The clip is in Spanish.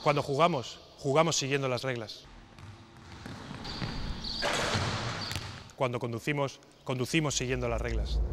Cuando jugamos, jugamos siguiendo las reglas. Cuando conducimos, conducimos siguiendo las reglas.